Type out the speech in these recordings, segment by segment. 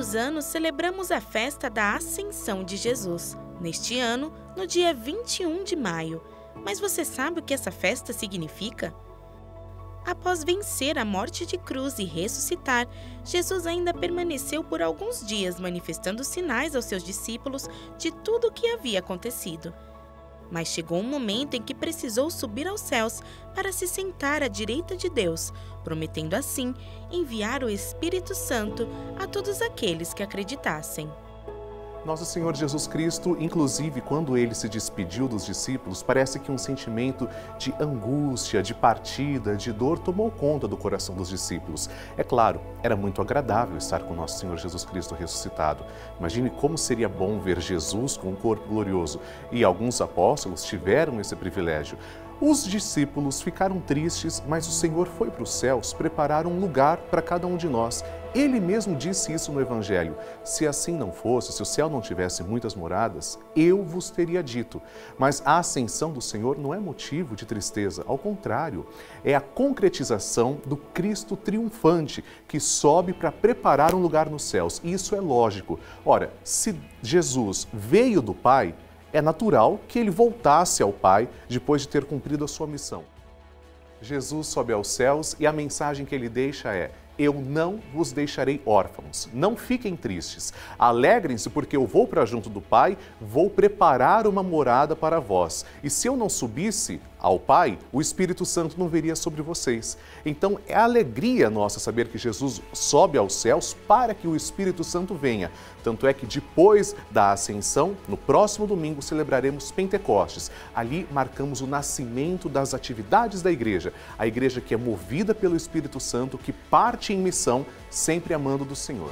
os anos celebramos a festa da Ascensão de Jesus, neste ano, no dia 21 de maio. Mas você sabe o que essa festa significa? Após vencer a morte de cruz e ressuscitar, Jesus ainda permaneceu por alguns dias manifestando sinais aos seus discípulos de tudo o que havia acontecido. Mas chegou um momento em que precisou subir aos céus para se sentar à direita de Deus, prometendo assim enviar o Espírito Santo a todos aqueles que acreditassem. Nosso Senhor Jesus Cristo, inclusive quando ele se despediu dos discípulos, parece que um sentimento de angústia, de partida, de dor tomou conta do coração dos discípulos. É claro, era muito agradável estar com nosso Senhor Jesus Cristo ressuscitado. Imagine como seria bom ver Jesus com um corpo glorioso. E alguns apóstolos tiveram esse privilégio. Os discípulos ficaram tristes, mas o Senhor foi para os céus preparar um lugar para cada um de nós. Ele mesmo disse isso no Evangelho. Se assim não fosse, se o céu não tivesse muitas moradas, eu vos teria dito. Mas a ascensão do Senhor não é motivo de tristeza, ao contrário, é a concretização do Cristo triunfante que sobe para preparar um lugar nos céus. E isso é lógico. Ora, se Jesus veio do Pai, é natural que ele voltasse ao Pai depois de ter cumprido a sua missão. Jesus sobe aos céus e a mensagem que ele deixa é: eu não vos deixarei órfãos, não fiquem tristes, alegrem-se porque eu vou para junto do Pai, vou preparar uma morada para vós. E se eu não subisse ao Pai, o Espírito Santo não viria sobre vocês. Então é alegria nossa saber que Jesus sobe aos céus para que o Espírito Santo venha. Tanto é que depois da ascensão, no próximo domingo celebraremos Pentecostes. Ali marcamos o nascimento das atividades da igreja. A igreja que é movida pelo Espírito Santo, que parte em missão, sempre amando do Senhor.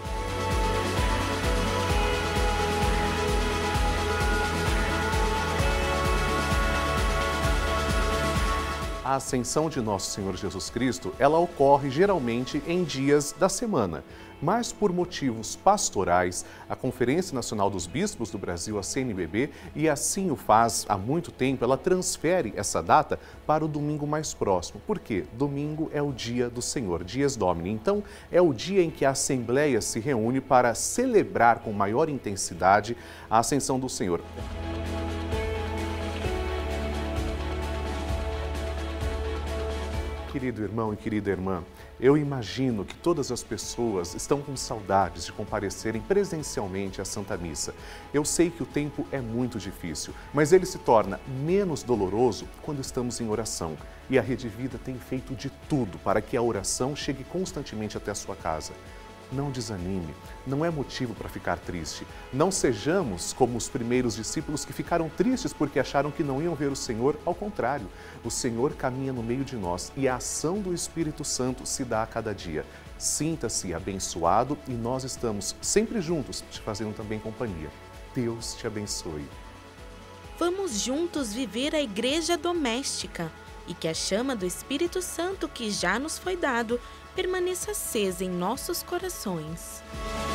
A ascensão de nosso Senhor Jesus Cristo, ela ocorre geralmente em dias da semana. Mas por motivos pastorais, a Conferência Nacional dos Bispos do Brasil, a CNBB, e assim o faz há muito tempo, ela transfere essa data para o domingo mais próximo. Por quê? Domingo é o dia do Senhor, Dies Domini. Então, é o dia em que a Assembleia se reúne para celebrar com maior intensidade a ascensão do Senhor. Querido irmão e querida irmã, eu imagino que todas as pessoas estão com saudades de comparecerem presencialmente à Santa Missa. Eu sei que o tempo é muito difícil, mas ele se torna menos doloroso quando estamos em oração. E a Rede Vida tem feito de tudo para que a oração chegue constantemente até a sua casa. Não desanime, não é motivo para ficar triste. Não sejamos como os primeiros discípulos que ficaram tristes porque acharam que não iam ver o Senhor. Ao contrário, o Senhor caminha no meio de nós e a ação do Espírito Santo se dá a cada dia. Sinta-se abençoado e nós estamos sempre juntos, te fazendo também companhia. Deus te abençoe. Vamos juntos viver a igreja doméstica e que a chama do Espírito Santo que já nos foi dado permaneça acesa em nossos corações.